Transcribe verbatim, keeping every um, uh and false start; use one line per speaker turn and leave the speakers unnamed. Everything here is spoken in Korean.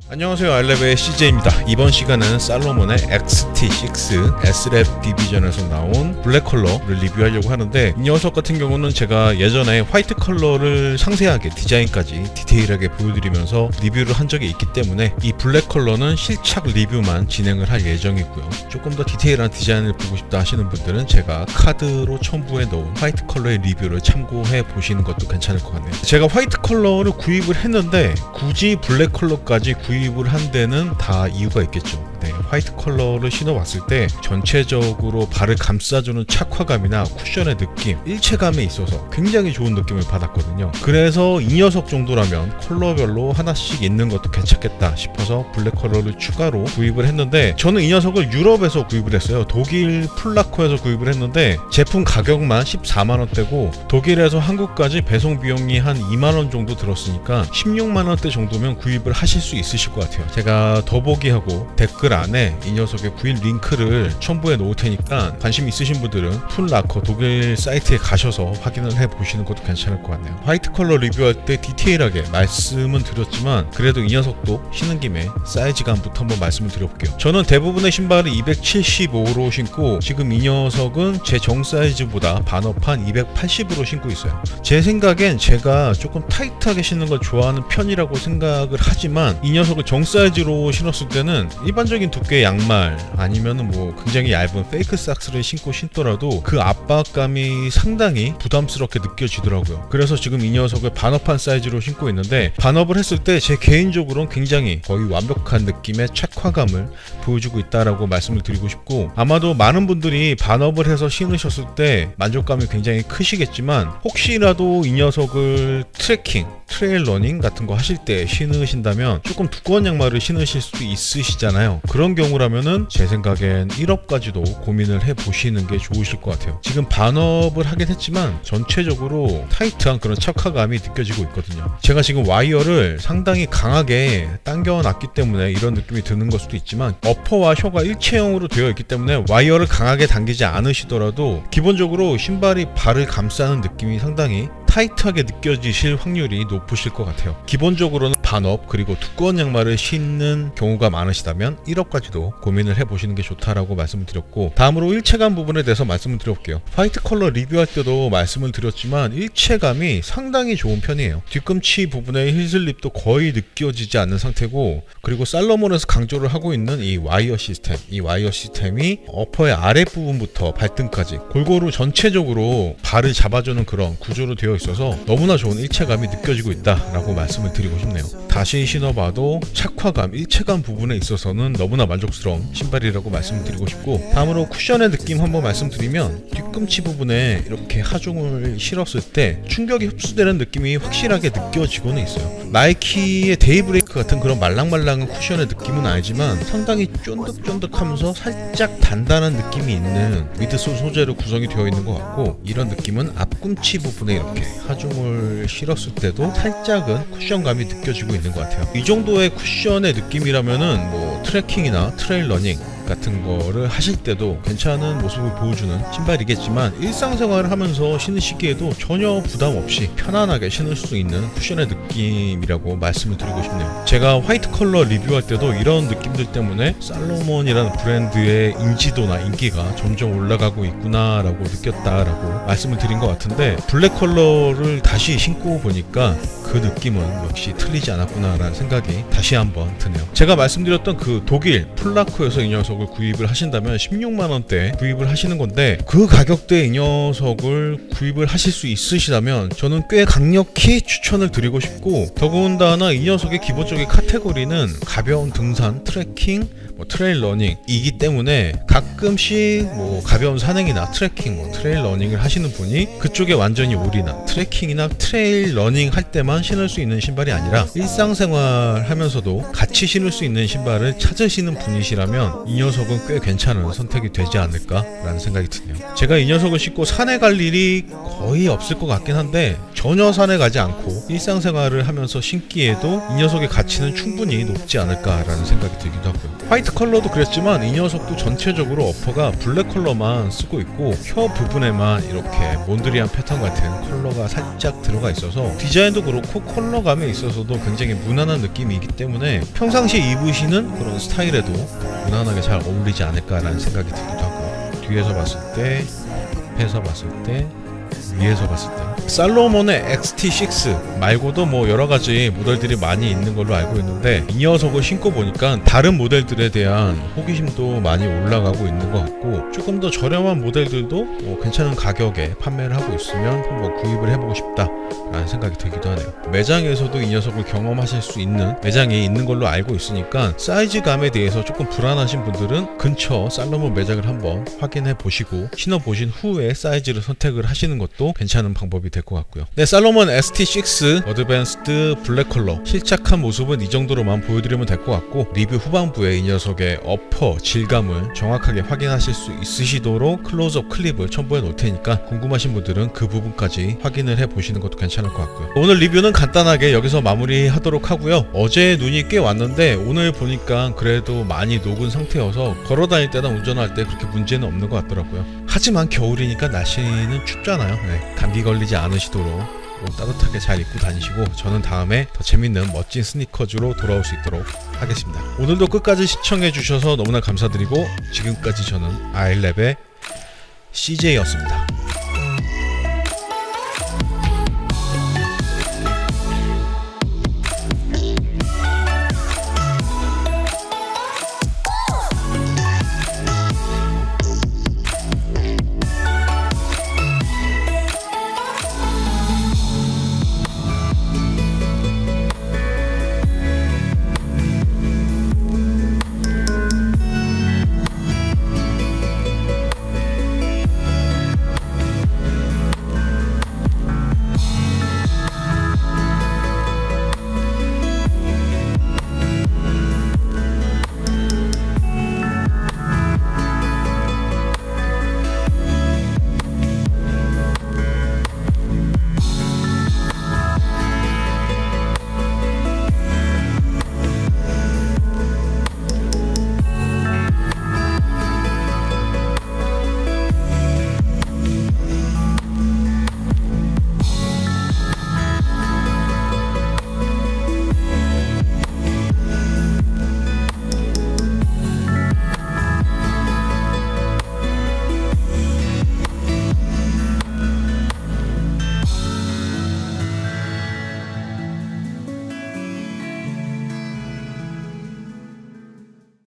안녕하세요, 알레베의 씨제이입니다. 이번 시간은 살로몬의 엑스티 식스 S랩 디비전에서 나온 블랙 컬러를 리뷰하려고 하는데, 이 녀석 같은 경우는 제가 예전에 화이트 컬러를 상세하게 디자인까지 디테일하게 보여드리면서 리뷰를 한 적이 있기 때문에 이 블랙 컬러는 실착 리뷰만 진행을 할 예정이고요. 조금 더 디테일한 디자인을 보고 싶다 하시는 분들은 제가 카드로 첨부해 놓은 화이트 컬러의 리뷰를 참고해 보시는 것도 괜찮을 것 같네요. 제가 화이트 컬러를 구입을 했는데 굳이 블랙 컬러까지 구입 구입을 한 데는 다 이유가 있겠죠. 네, 화이트 컬러를 신어봤을 때 전체적으로 발을 감싸주는 착화감이나 쿠션의 느낌, 일체감에 있어서 굉장히 좋은 느낌을 받았거든요. 그래서 이 녀석 정도라면 컬러별로 하나씩 있는 것도 괜찮겠다 싶어서 블랙 컬러를 추가로 구입을 했는데, 저는 이 녀석을 유럽에서 구입을 했어요. 독일 플라코에서 구입을 했는데 제품 가격만 십사만 원대고 독일에서 한국까지 배송 비용이 한 이만 원 정도 들었으니까 십육만 원대 정도면 구입을 하실 수 있으실 것 같아요. 제가 더보기하고 댓글 안에 이 녀석의 구입 링크를 첨부해 놓을 테니까 관심 있으신 분들은 풀라커 독일 사이트에 가셔서 확인을 해 보시는 것도 괜찮을 것 같네요. 화이트 컬러 리뷰할 때 디테일하게 말씀은 드렸지만 그래도 이 녀석도 신은 김에 사이즈감부터 한번 말씀을 드려볼게요. 저는 대부분의 신발을 이백칠십오로 신고 지금 이 녀석은 제 정 사이즈보다 반업한 이백팔십으로 신고 있어요. 제 생각엔 제가 조금 타이트하게 신는 걸 좋아하는 편이라고 생각을 하지만 이 녀석을 정 사이즈로 신었을 때는 일반적인 두께의 양말 아니면은 뭐 굉장히 얇은 페이크 삭스를 신고 신더라도 그 압박감이 상당히 부담스럽게 느껴지더라고요. 그래서 지금 이 녀석을 반업한 사이즈로 신고 있는데, 반업을 했을 때 제 개인적으로는 굉장히 거의 완벽한 느낌의 착화감을 보여주고 있다라고 말씀을 드리고 싶고, 아마도 많은 분들이 반업을 해서 신으셨을 때 만족감이 굉장히 크시겠지만 혹시라도 이 녀석을 트레킹, 트레일 러닝 같은 거 하실 때 신으신다면 조금 두꺼운 양말을 신으실 수도 있으시잖아요. 그런 경우라면은 제 생각엔 일업까지도 고민을 해보시는 게 좋으실 것 같아요. 지금 반업을 하긴 했지만 전체적으로 타이트한 그런 착화감이 느껴지고 있거든요. 제가 지금 와이어를 상당히 강하게 당겨놨기 때문에 이런 느낌이 드는 걸 수도 있지만, 어퍼와 혀가 일체형으로 되어 있기 때문에 와이어를 강하게 당기지 않으시더라도 기본적으로 신발이 발을 감싸는 느낌이 상당히 타이트하게 느껴지실 확률이 높으실 것 같아요. 기본적으로는 반업 그리고 두꺼운 양말을 신는 경우가 많으시다면 일업까지도 고민을 해보시는 게 좋다라고 말씀을 드렸고, 다음으로 일체감 부분에 대해서 말씀을 드려볼게요. 화이트 컬러 리뷰할 때도 말씀을 드렸지만 일체감이 상당히 좋은 편이에요. 뒤꿈치 부분의 힐슬립도 거의 느껴지지 않는 상태고, 그리고 살로몬에서 강조를 하고 있는 이 와이어 시스템, 이 와이어 시스템이 어퍼의 아랫부분부터 발등까지 골고루 전체적으로 발을 잡아주는 그런 구조로 되어 있어서 너무나 좋은 일체감이 느껴지고 있다라고 말씀을 드리고 싶네요. 다시 신어봐도 착화감, 일체감 부분에 있어서는 너무나 만족스러운 신발이라고 말씀을 드리고 싶고, 다음으로 쿠션의 느낌 한번 말씀드리면, 뒤꿈치 부분에 이렇게 하중을 실었을 때 충격이 흡수되는 느낌이 확실하게 느껴지고는 있어요. 나이키의 데이브레이크 같은 그런 말랑말랑한 쿠션의 느낌은 아니지만 상당히 쫀득쫀득하면서 살짝 단단한 느낌이 있는 미드솔 소재로 구성이 되어 있는 것 같고, 이런 느낌은 앞꿈치 부분에 이렇게 하중을 실었을 때도 살짝은 쿠션감이 느껴지고 있는 것 같아요. 이 정도의 쿠션의 느낌이라면은 뭐 트레킹이나 트레일 러닝 같은 거를 하실 때도 괜찮은 모습을 보여주는 신발이겠지만, 일상생활을 하면서 신으시기에도 전혀 부담 없이 편안하게 신을 수 있는 쿠션의 느낌이라고 말씀을 드리고 싶네요. 제가 화이트 컬러 리뷰할 때도 이런 느낌들 때문에 살로몬이라는 브랜드의 인지도나 인기가 점점 올라가고 있구나 라고 느꼈다라고 말씀을 드린 것 같은데, 블랙 컬러를 다시 신고 보니까 그 느낌은 역시 틀리지 않았구나 라는 생각이 다시 한번 드네요. 제가 말씀드렸던 그 독일 플라코에서 이 녀석을 구입을 하신다면 십육만 원대 구입을 하시는 건데, 그 가격대에 이 녀석을 구입을 하실 수 있으시다면 저는 꽤 강력히 추천을 드리고 싶고, 더군다나 이 녀석의 기본적인 카테고리는 가벼운 등산, 트레킹, 뭐 트레일 러닝이기 때문에 가끔씩 뭐 가벼운 산행이나 트레킹, 뭐 트레일 러닝을 하시는 분이 그쪽에 완전히 올인한 트레킹이나 트레일 러닝 할 때만 신을 수 있는 신발이 아니라 일상생활 하면서도 같이 신을 수 있는 신발을 찾으시는 분이시라면 이 녀석은 꽤 괜찮은 선택이 되지 않을까 라는 생각이 드네요. 제가 이 녀석을 신고 산에 갈 일이 거의 없을 것 같긴 한데, 전혀 산에 가지 않고 일상생활을 하면서 신기에도 이 녀석의 가치는 충분히 높지 않을까 라는 생각이 들기도 하고요. 화이트 컬러도 그랬지만 이 녀석도 전체적으로 어퍼가 블랙 컬러만 쓰고 있고, 혀 부분에만 이렇게 몬드리안 패턴 같은 컬러가 살짝 들어가 있어서 디자인도 그렇고 컬러감에 있어서도 굉장히 무난한 느낌이기 때문에 평상시 입으시는 그런 스타일에도 무난하게 잘 어울리지 않을까라는 생각이 들기도 하고요. 뒤에서 봤을 때, 앞에서 봤을 때, 위에서 봤을 때 살로몬의 엑스티 식스 말고도 뭐 여러가지 모델들이 많이 있는 걸로 알고 있는데 이 녀석을 신고 보니까 다른 모델들에 대한 호기심도 많이 올라가고 있는 것 같고 조금 더 저렴한 모델들도 뭐 괜찮은 가격에 판매를 하고 있으면 한번 구입을 해보고 싶다 라는 생각이 들기도 하네요. 매장에서도 이 녀석을 경험하실 수 있는 매장이 있는 걸로 알고 있으니까 사이즈감에 대해서 조금 불안하신 분들은 근처 살로몬 매장을 한번 확인해 보시고 신어보신 후에 사이즈를 선택을 하시는 것도 괜찮은 방법이 될 것 같고요. 네, 살로몬 에스티 식스 어드밴스드 블랙 컬러 실착한 모습은 이 정도로만 보여드리면 될 것 같고 리뷰 후반부에 이 녀석의 어퍼 질감을 정확하게 확인하실 수 있으시도록 클로즈업 클립을 첨부해 놓을 테니까 궁금하신 분들은 그 부분까지 확인을 해 보시는 것도 괜찮을 것 같고요. 오늘 리뷰는 간단하게 여기서 마무리 하도록 하고요. 어제 눈이 꽤 왔는데 오늘 보니까 그래도 많이 녹은 상태여서 걸어 다닐 때나 운전할 때 그렇게 문제는 없는 것 같더라고요. 하지만 겨울이니까 날씨는 춥잖아요. 네, 감기 걸리지 않으시도록 옷 따뜻하게 잘 입고 다니시고 저는 다음에 더 재밌는 멋진 스니커즈로 돌아올 수 있도록 하겠습니다. 오늘도 끝까지 시청해 주셔서 너무나 감사드리고 지금까지 저는 아이랩의 씨제이였습니다.